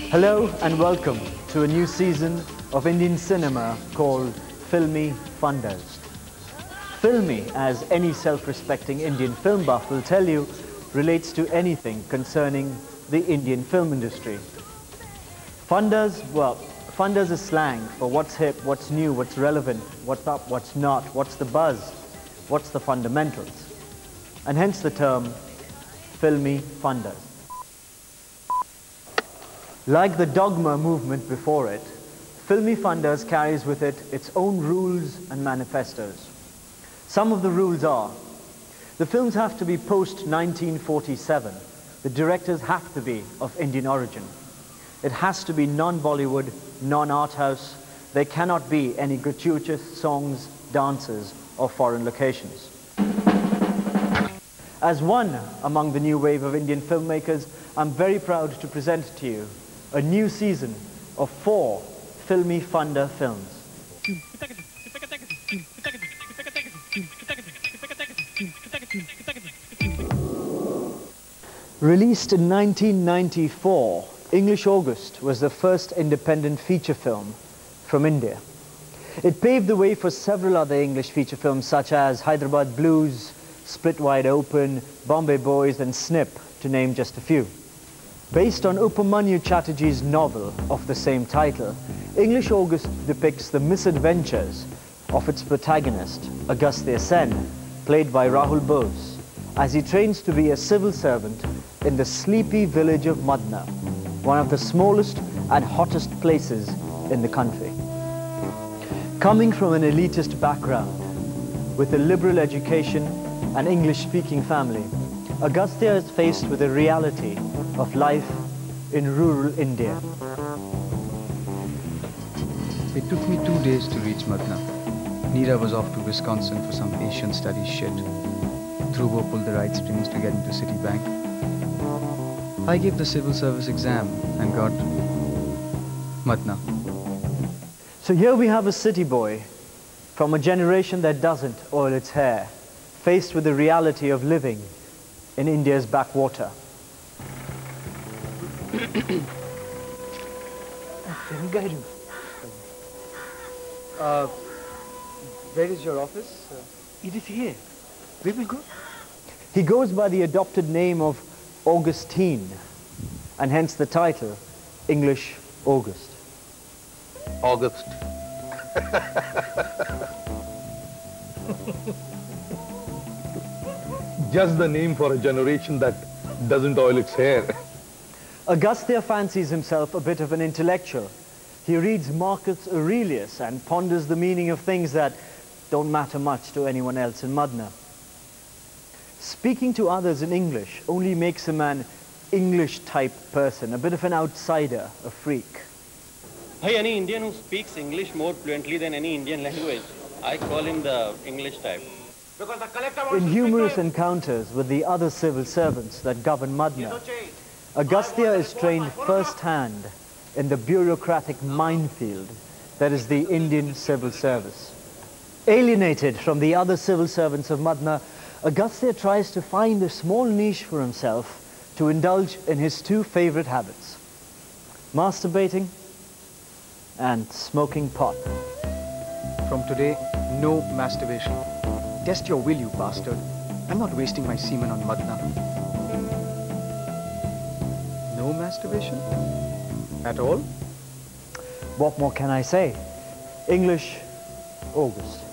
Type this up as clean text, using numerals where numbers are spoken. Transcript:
Hello and welcome to a new season of Indian cinema called Filmi Fundas. Filmi, as any self-respecting Indian film buff will tell you, relates to anything concerning the Indian film industry. Fundas, well, fundas is slang for what's hip, what's new, what's relevant, what's up, what's not, what's the buzz, what's the fundamentals. And hence the term Filmi Fundas. Like the dogma movement before it, Filmi Fundas carries with it its own rules and manifestos. Some of the rules are: the films have to be post-1947. The directors have to be of Indian origin. It has to be non-Bollywood, non-art house. There cannot be any gratuitous songs, dances, or foreign locations. As one among the new wave of Indian filmmakers, I'm very proud to present to you a new season of 4 Filmi Funda films. Released in 1994, English August was the first independent feature film from India. It paved the way for several other English feature films such as Hyderabad Blues, Split Wide Open, Bombay Boys and Snip, to name just a few. Based on Upamanyu Chatterjee's novel of the same title, English August depicts the misadventures of its protagonist, Agastya Sen, played by Rahul Bose, as he trains to be a civil servant in the sleepy village of Madna, one of the smallest and hottest places in the country. Coming from an elitist background, with a liberal education and English-speaking family, Agastya is faced with the reality of life in rural India. It took me 2 days to reach Madna. Neera was off to Wisconsin for some Asian studies shit. Dhruvo pulled the right strings to get into Citibank. I gave the civil service exam and got Madna. So here we have a city boy from a generation that doesn't oil its hair, faced with the reality of living in India's backwater. Where is your office? It is here. We will go. He goes by the adopted name of Augustine, and hence the title, English August. August. Just the name for a generation that doesn't oil its hair. Agastya fancies himself a bit of an intellectual. He reads Marcus Aurelius and ponders the meaning of things that don't matter much to anyone else in Madna. Speaking to others in English only makes him an English-type person, a bit of an outsider, a freak. Hey, any Indian who speaks English more fluently than any Indian language, I call him the English type. In humorous encounters with the other civil servants that govern Madna, Agastya is trained firsthand in the bureaucratic minefield that is the Indian civil service. Alienated from the other civil servants of Madna, Agastya tries to find a small niche for himself to indulge in his 2 favorite habits: masturbating and smoking pot. From today, no masturbation. Test your will, you bastard. I'm not wasting my semen on Madna. No masturbation? At all? What more can I say? English August.